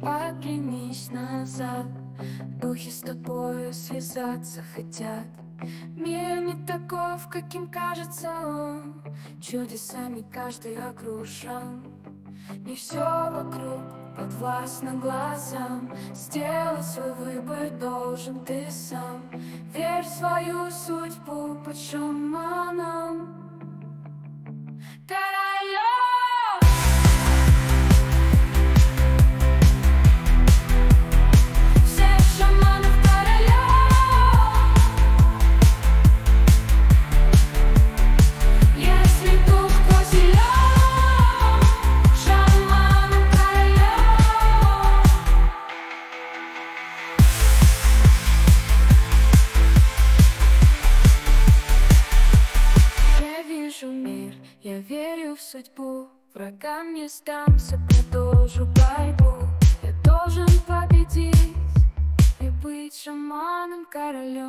Оглянись назад, духи с тобою связаться хотят. Мир не таков, каким кажется он, чудесами каждый окружен. Не все вокруг подвластно глазам, сделать свой выбор должен ты сам. Верь в свою судьбу под шаманом. Я верю в судьбу, врагам не сдамся, продолжу борьбу. Я должен победить и быть шаманом-королем.